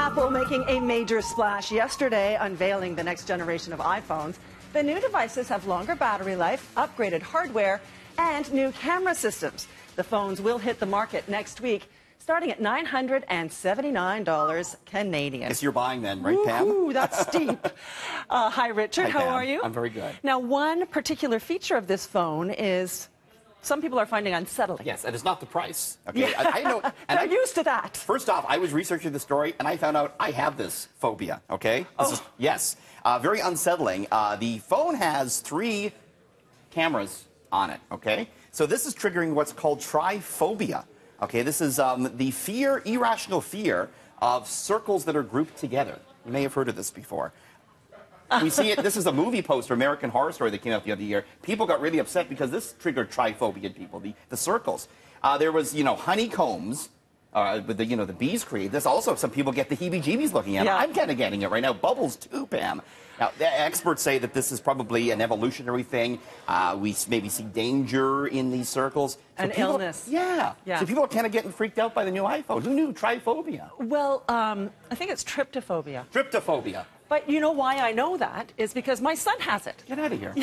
Apple making a major splash yesterday, unveiling the next generation of iPhones. The new devices have longer battery life, upgraded hardware, and new camera systems. The phones will hit the market next week, starting at $979 Canadian. Guess you're buying then, right, Pam? Ooh, that's steep. Hi, Richard. Hi, How Pam. are you? I'm very good. Now, one particular feature of this phone is some people are finding unsettling. Yes, and it's not the price. Okay, Yeah. I know. And They're used to that. First off, I was researching the story, and I found out I have this phobia. Okay. Yes. Very unsettling. The phone has 3 cameras on it. Okay. So this is triggering what's called phobia. Okay. This is the irrational fear of circles that are grouped together. You may have heard of this before. We see it. This is a movie poster, American Horror Story, that came out the other year. People got really upset because this triggered triphobia in people, the circles. There was, honeycombs, with the bees create this. Also, some people get the heebie-jeebies looking at it. I'm kind of getting it right now. Bubbles too, Pam. Now, the experts say that this is probably an evolutionary thing. We maybe see danger in these circles. So An illness. Yeah. So people are kind of getting freaked out by the new iPhone. Who knew triphobia? Well, I think it's tryptophobia. Tryptophobia. But you know why I know that is because my son has it. Get out of here. Yeah.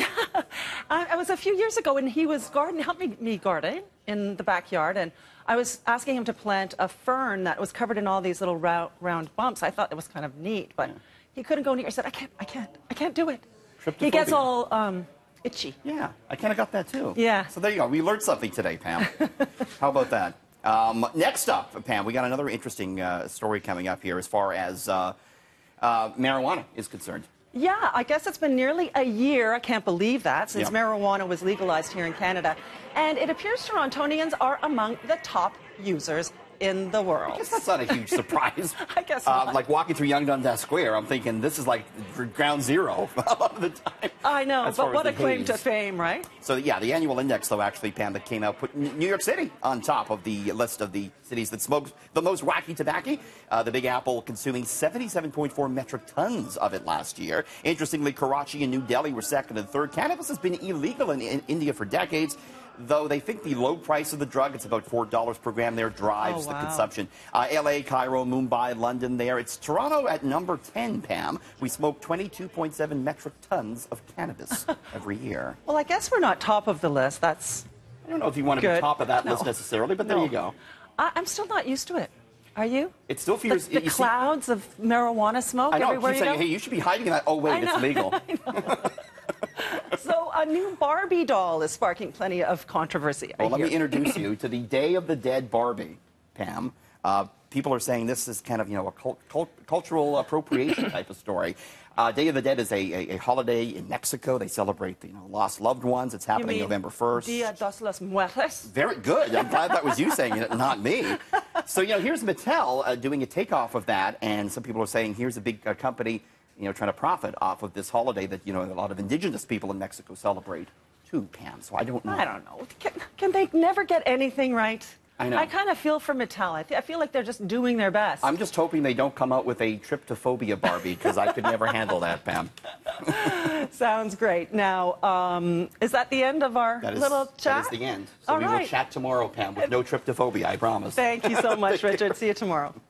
I was a few years ago, and he was helping me garden in the backyard, and I was asking him to plant a fern that was covered in all these little round bumps. I thought it was kind of neat, but he couldn't go near. I said, I can't do it. He gets all itchy. Yeah, I kind of got that too. Yeah. So there you go. We learned something today, Pam. How about that? Next up, Pam, we got another interesting story coming up here as far as marijuana is concerned. Yeah, I guess it's been nearly a year, I can't believe that, since marijuana was legalized here in Canada. And it appears Torontonians are among the top users in the world. I guess that's not a huge surprise. I guess not. Like walking through Yonge Dundas Square, I'm thinking this is like ground zero a lot of the time. I know, but what a claim to fame, right? So, yeah, the annual index, though, actually, Pam, that came out, put New York City on top of the list of the cities that smoke the most wacky tobacco. The Big Apple consuming 77.4 metric tons of it last year. Interestingly, Karachi and New Delhi were second and third. Cannabis has been illegal in India for decades, though they think the low price of the drug, it's about $4 per gram there, drives the consumption. L.A., Cairo, Mumbai, London there. It's Toronto at number 10, Pam. We smoke 22.7 metric tons of cannabis every year. Well, I guess we're not top of the list. That's I don't know if you want to be top of that list necessarily, but there you go. I'm still not used to it. Are you? It still feels... The clouds of marijuana smoke everywhere you go? Hey, you should be hiding in that. Oh, wait, it's legal. So a new Barbie doll is sparking plenty of controversy. Well, let me introduce you to the Day of the Dead Barbie, Pam. People are saying this is kind of, a cultural appropriation type of story. Day of the Dead is a holiday in Mexico. They celebrate, lost loved ones. It's happening November 1st. Dia de los Muertos? Very good. I'm glad that was you saying it, not me. So, here's Mattel doing a takeoff of that, and some people are saying here's a big company, trying to profit off of this holiday that, a lot of indigenous people in Mexico celebrate too, Pam. So I don't know. I don't know. Can they never get anything right? I know. I kind of feel for Mattel. I feel like they're just doing their best. I'm just hoping they don't come out with a tryptophobia Barbie, because I could never handle that, Pam. Sounds great. Now, is that the end of our little chat? That is the end. So we will chat tomorrow, Pam, with no tryptophobia, I promise. Thank you so much, Richard. See you tomorrow.